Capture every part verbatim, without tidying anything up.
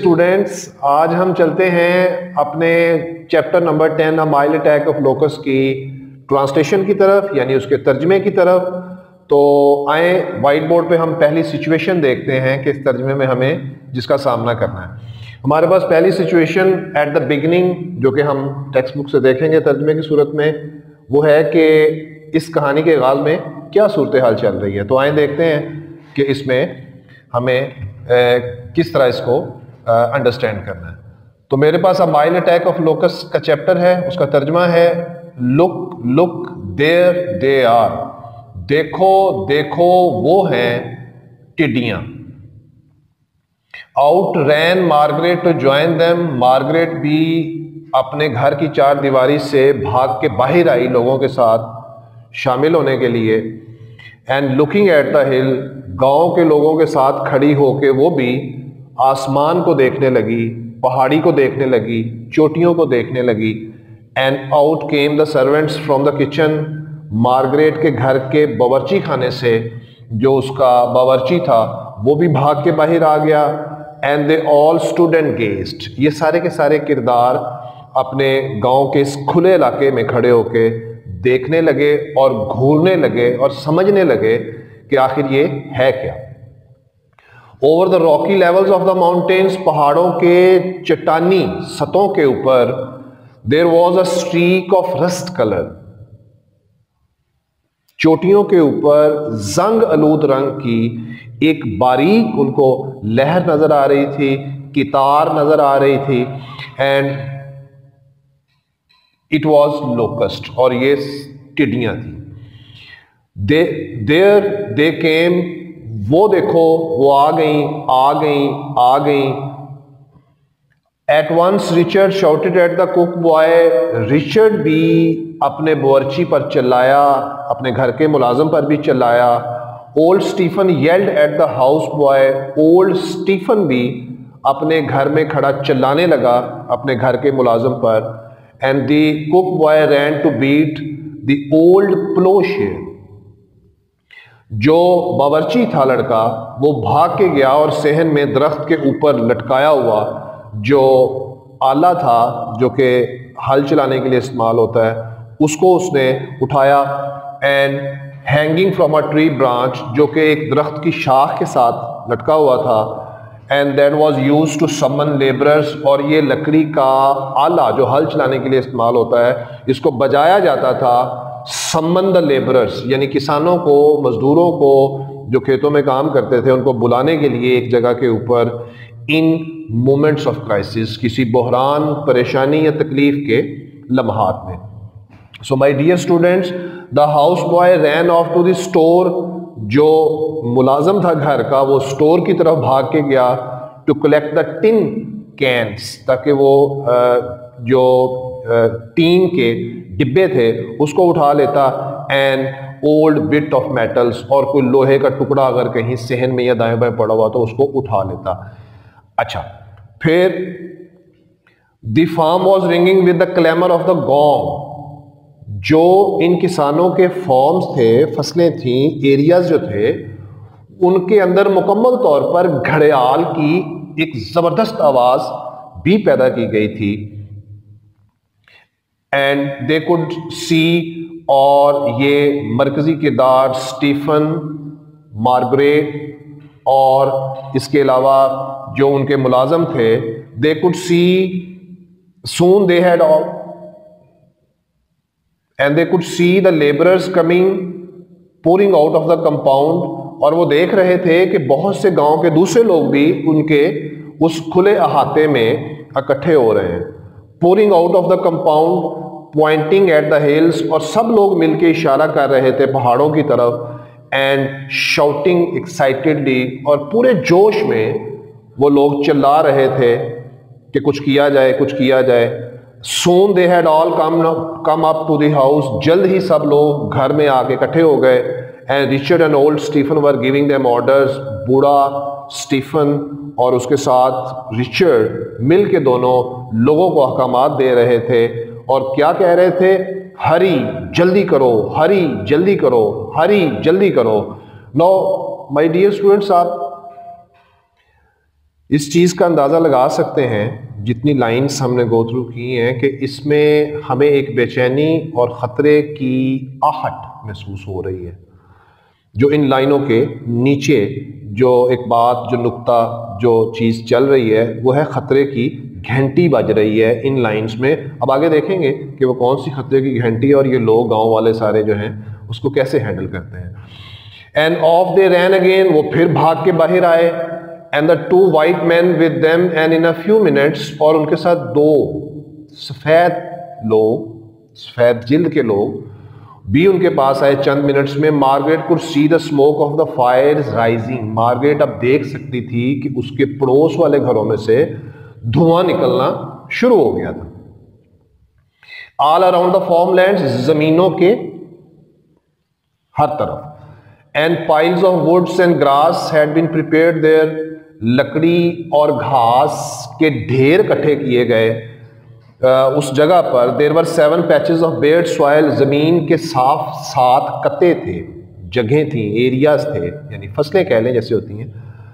Students, आज हम चलते हैं अपने chapter number ten a mild attack of locust की ट्रांसलेशन की तरफ, यानी उसके तर्जमे की तरफ। तो आए वाइट बोर्ड पे हम पहली सिचुएशन देखते हैं कि इस तर्जमे में हमें जिसका सामना करना है। हमारे पास पहली सिचुएशन एट द बिगिनिंग, जो कि हम टेक्स्ट बुक से देखेंगे तर्जमे की सूरत में, वो है कि इस कहानी के आगाज में क्या सूरत हाल चल रही है। तो आए देखते हैं कि इसमें हमें ए, किस तरह इसको अंडरस्टैंड करना है। तो मेरे पास अब माइल्ड अटैक ऑफ लोकस का चैप्टर है, उसका तर्जमा है look look there they are, देखो देखो वो हैं टिड्डियां। Out ran Margaret to join them, Margaret भी अपने घर की चार दीवारी से भाग के बाहर आई लोगों के साथ शामिल होने के लिए। And looking at the hill, गांव के लोगों के साथ खड़ी होके वो भी आसमान को देखने लगी, पहाड़ी को देखने लगी, चोटियों को देखने लगी। And out came the servants from the kitchen, Margaret के घर के बावर्ची खाने से जो उसका बावर्ची था वो भी भाग के बाहर आ गया। And they all stood and gazed, ये सारे के सारे किरदार अपने गांव के इस खुले इलाके में खड़े होके देखने लगे और घूरने लगे और समझने लगे कि आखिर ये है क्या। Over the rocky levels of the mountains, पहाड़ों के चट्टानी सतहों के ऊपर, there was a streak of rust colour, चोटियों के ऊपर जंग आलूद रंग की एक बारीक उनको लहर नजर आ रही थी, कितार नजर आ रही थी। एंड इट वॉज लोकस्ट, और ये टिड्डियां थी। दे देयर दे केम, वो देखो वो आ गई आ गई आ गई। At once Richard shouted at the cook boy, Richard भी अपने बावर्ची पर चिल्लाया, अपने घर के मुलाजिम पर भी चिल्लाया। Old Stephen yelled at the house boy, old Stephen भी अपने घर में खड़ा चिल्लाने लगा अपने घर के मुलाजिम पर। And the cook boy ran to beat the old ploughshare, जो बावर्ची था लड़का वो भाग के गया और सेहन में दरख्त के ऊपर लटकाया हुआ जो आला था जो कि हल चलाने के लिए इस्तेमाल होता है, उसको उसने उठाया। And hanging from a tree branch, जो कि एक दरख्त की शाख के साथ लटका हुआ था। And that was used to summon labourers, और ये लकड़ी का आला जो हल चलाने के लिए इस्तेमाल होता है, इसको बजाया जाता था समन द लेबरर्स, यानी किसानों को, मजदूरों को जो खेतों में काम करते थे, उनको बुलाने के लिए एक जगह के ऊपर इन मोमेंट्स ऑफ क्राइसिस, किसी बहरान, परेशानी या तकलीफ के लम्हात में। So my dear students, the house boy ran off to the store, जो मुलाजम था घर का वो स्टोर की तरफ भाग के गया to collect the tin cans, ताकि वो जो टीन के डिब्बे थे उसको उठा लेता। And old bit of metals, और कोई लोहे का टुकड़ा अगर कहीं सहन में या दाएं बाएं पड़ा हुआ तो उसको उठा लेता। अच्छा, फिर the farm was ringing with the clamour of the gong, जो इन किसानों के फॉर्म्स थे, फसलें थी, एरियाज जो थे, उनके अंदर मुकम्मल तौर पर घड़ियाल की एक जबरदस्त आवाज भी पैदा की गई थी। एंड दे कुड सी, और ये मरकजी किरदार स्टीफन, मार्गरेट और इसके अलावा जो उनके मुलाजम थे, they could see soon they had all and they could see the labourers coming pouring out of the compound, और वो देख रहे थे कि बहुत से गांव के दूसरे लोग भी उनके उस खुले अहाते में इकट्ठे हो रहे हैं। Pouring out of the compound, pointing at the hills, और सब लोग मिलकर इशारा कर रहे थे पहाड़ों की तरफ। एंड शाउटिंग एक्साइटेडली, और पूरे जोश में वो लोग चिल्ला रहे थे कि कुछ किया जाए, कुछ किया जाए। Soon they had all come come up to the house, जल्द ही सब लोग घर में आके इकट्ठे हो गए। And Richard and old Stephen were giving them orders, बूढ़ा स्टीफन और उसके साथ रिचर्ड मिल के दोनों लोगों को अहकामात दे रहे थे। और क्या कह रहे थे? हरी, जल्दी करो, हरी जल्दी करो, हरी जल्दी करो। नो माय डियर स्टूडेंट्स, आप इस चीज़ का अंदाज़ा लगा सकते हैं जितनी लाइंस हमने गो थ्रू की हैं कि इसमें हमें एक बेचैनी और ख़तरे की आहट महसूस हो रही है। जो इन लाइनों के नीचे जो एक बात, जो नुक्ता, जो चीज़ चल रही है वो है ख़तरे की घंटी बज रही है इन लाइंस में। अब आगे देखेंगे कि वो कौन सी ख़तरे की घंटी है और ये लोग गांव वाले सारे जो हैं उसको कैसे हैंडल करते हैं। And off they ran again, वो फिर भाग के बाहर आए। And the two white men with them and in a few minutes, और उनके साथ दो सफ़ेद लोग, सफ़ेद जिल्द के लोग भी उनके पास आए चंद मिनट्स में। Margaret could see the smoke of the fire rising, Margaret अब देख सकती थी कि उसके पड़ोस वाले घरों में से धुआं निकलना शुरू हो गया था। ऑल अराउंड द फार्मलैंड्स, जमीनों के हर तरफ। And piles of woods and grass had been prepared there, लकड़ी और घास के ढेर इकट्ठे किए गए उस जगह पर। There were seven patches of bared soil, जमीन के साफ सात कत्ते थे, जगह थी, एरियाज थे, यानी फसलें कह लें जैसे होती हैं।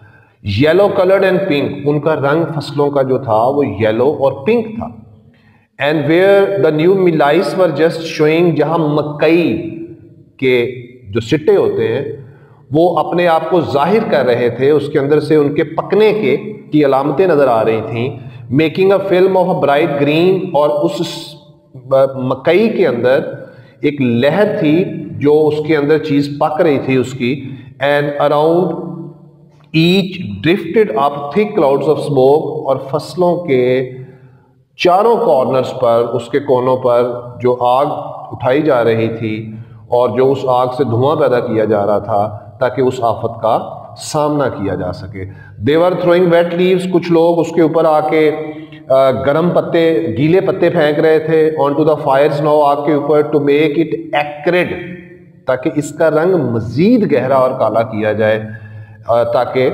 येलो कलर्ड एंड पिंक, उनका रंग फसलों का जो था वो येलो और पिंक था। And where the new mealies were just showing, जहां मकई के जो सिट्टे होते हैं वो अपने आप को जाहिर कर रहे थे, उसके अंदर से उनके पकने के की अलामतें नजर आ रही थीं। Making a film of a bright green, और उस मकई के अंदर एक लहर थी जो उसके अंदर चीज पक रही थी उसकी। And around each drifted up thick clouds of smoke, और फसलों के चारों कॉर्नर्स पर, उसके कोनों पर जो आग उठाई जा रही थी और जो उस आग से धुआं पैदा किया जा रहा था ताकि उस आफत का सामना किया जा सके। देवर थ्रोइंग वेट लीव्स, कुछ लोग उसके ऊपर आके गर्म पत्ते, गीले पत्ते फेंक रहे थे on to the fires now, आग के ऊपर, टू मेक इट एक्रेड, ताकि इसका रंग मजीद गहरा और काला किया जाए, ताकि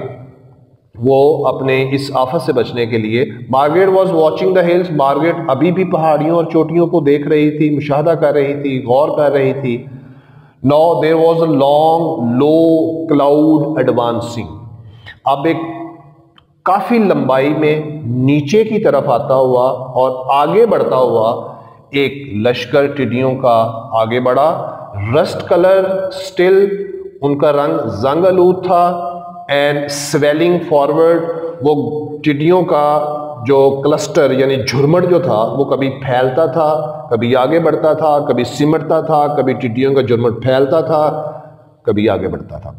वो अपने इस आफत से बचने के लिए। Margaret was watching the hills, मार्गरेट अभी भी पहाड़ियों और चोटियों को देख रही थी, मुशाहदा कर रही थी, गौर कर रही थी। Now there was a long low cloud advancing, अब एक काफी लंबाई में नीचे की तरफ आता हुआ और आगे बढ़ता हुआ एक लश्कर टिड्डियों का आगे बढ़ा। रस्ट कलर स्टिल, उनका रंग जंग आलूद था। एंड स्वेलिंग फॉरवर्ड, वो टिड्डियों का जो क्लस्टर यानी झुरमट जो था वो कभी फैलता था, कभी आगे बढ़ता था, कभी सिमटता था, कभी टिड्डियों का झुरमट फैलता था, कभी आगे बढ़ता था।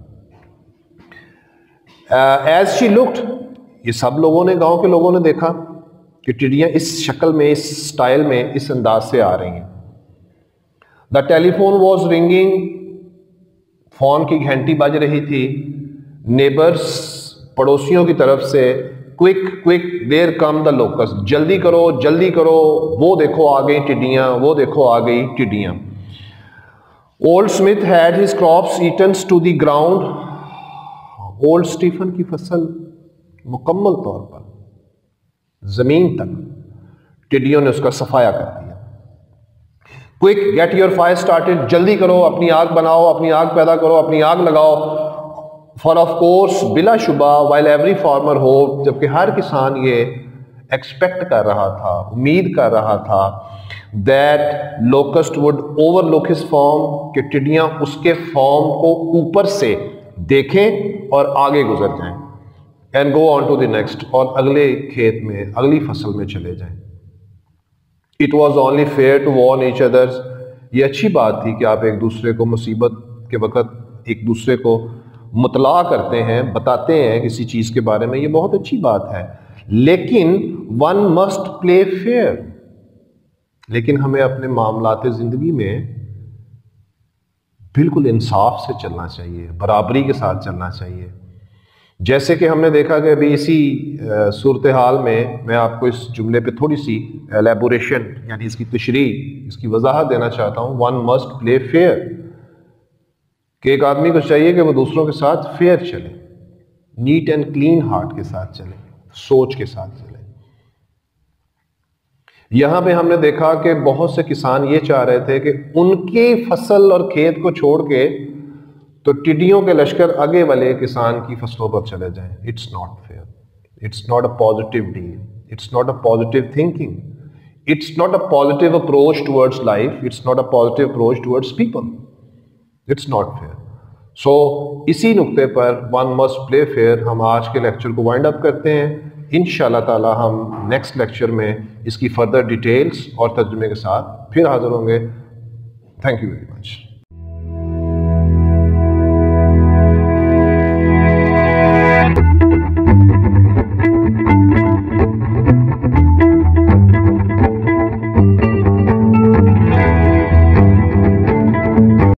एज शी लुक्ड, ये सब लोगों ने, गांव के लोगों ने देखा कि टिड्डियां इस शक्ल में, इस स्टाइल में, इस अंदाज से आ रही हैं। The telephone was ringing, phone की घंटी बज रही थी। नेबर्स, पड़ोसियों की तरफ से, quick quick there come the locust, जल्दी करो जल्दी करो, वो देखो आ गई टिड्डियां, वो देखो आ गई टिड्डियां। Old Smith had his crops eaten to the ground, old Stephen की फसल मुकम्मल तौर पर जमीन तक टिड्डियों ने उसका सफाया कर दिया। Quick get your fire started, जल्दी करो, अपनी आग बनाओ, अपनी आग पैदा करो, अपनी आग लगाओ। फॉर ऑफ कोर्स, बिलाशुबा, वाइल एवरी फार्मर होप, जबकि हर किसान ये एक्सपेक्ट कर रहा था, उम्मीद कर रहा था, that locust would overlook his farm, कि टिड्डियां उसके फॉर्म को ऊपर से देखें और आगे गुजर जाएं। And go on to the next, और अगले खेत में, अगली फसल में चले जाएं। It was only fair to warn each others, ये अच्छी बात थी कि आप एक दूसरे को मुसीबत के वक्त एक दूसरे को मुतला करते हैं, बताते हैं किसी चीज के बारे में, ये बहुत अच्छी बात है। लेकिन वन मस्ट प्ले फेयर, लेकिन हमें अपने मामलाते जिंदगी में बिल्कुल इंसाफ से चलना चाहिए, बराबरी के साथ चलना चाहिए। जैसे कि हमने देखा कि अभी इसी सूरत हाल में मैं आपको इस जुमले पे थोड़ी सी एलेबोरेशन यानी इसकी तशरीह, इसकी वजाहत देना चाहता हूँ। वन मस्ट प्ले फेयर, कि एक आदमी को चाहिए कि वो दूसरों के साथ फेयर चले, नीट एंड क्लीन हार्ट के साथ चले, सोच के साथ चले। यहां पे हमने देखा कि बहुत से किसान ये चाह रहे थे कि उनकी फसल और खेत को छोड़ के तो टिड्डियों के लश्कर आगे वाले किसान की फसलों पर चले जाएं। It's not fair, It's not a positive deed. It's not a positive thinking. It's not a positive approach towards life. It's not a positive approach towards people. It's not fair. So इसी नुक्ते पर one must play fair हम आज के lecture को wind up करते हैं। इंशाल्लाह ताला हम नेक्स्ट लेक्चर में इसकी फर्दर डिटेल्स और तर्जुमे के साथ फिर हाजिर होंगे। Thank you very much.